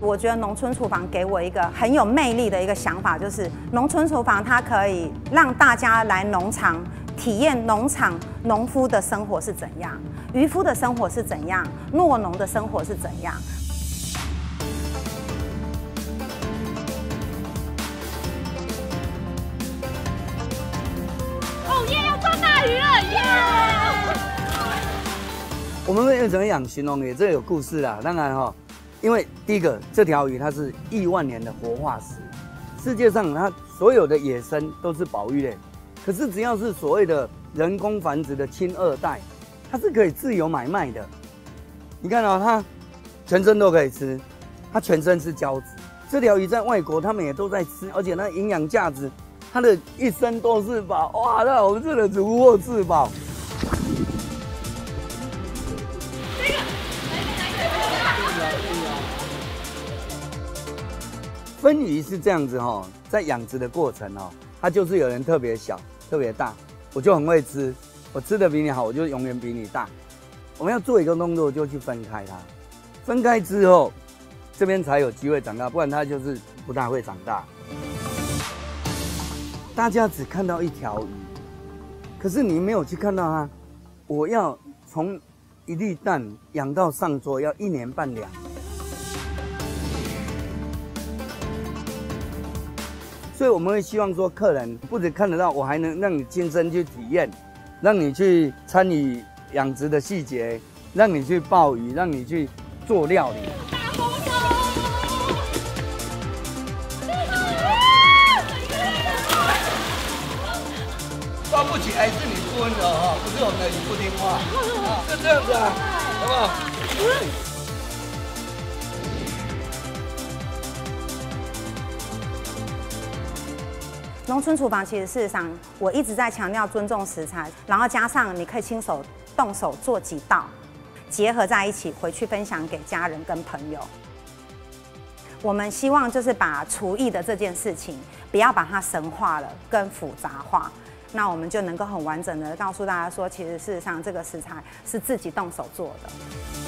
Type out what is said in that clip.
我觉得农村厨房给我一个很有魅力的一个想法，就是农村厨房它可以让大家来农场体验农场农夫的生活是怎样，渔夫的生活是怎样，酪农的生活是怎样。 哦耶，要抓大鱼了耶！ 我们为什么养鲟龙鱼？这有故事啦，当然哈。因为第一个，这条鱼它是亿万年的活化石，世界上它所有的野生都是保育类，可是只要是所谓的人工繁殖的亲二代，它是可以自由买卖的。你看哦，它全身都可以吃，它全身是胶质。这条鱼在外国他们也都在吃，而且它营养价值，它的一生都是宝，哇，那我们真的如获至宝。分鱼是这样子哈，在养殖的过程哦，它就是有人特别小、特别大，我就很会吃，我吃的比你好，我就永远比你大。我们要做一个动作，就去分开它，分开之后，这边才有机会长大，不然它就是不大会长大。大家只看到一条鱼，可是你没有去看到它，我要从一粒蛋养到上桌要1年半2年。所以我们会希望说，客人不只看得到，我还能让你亲身去体验，让你去参与养殖的细节，让你去鲍鱼，让你去做料理。抓不起来是你不温柔哈，不是我们的鱼不听话，就这样子啊，好不好？ 农村厨房其实事实上，我一直在强调尊重食材，然后加上你可以亲手动手做几道，结合在一起回去分享给家人跟朋友。我们希望就是把厨艺的这件事情，不要把它神化了跟复杂化，那我们就能够很完整的告诉大家说，其实事实上这个食材是自己动手做的。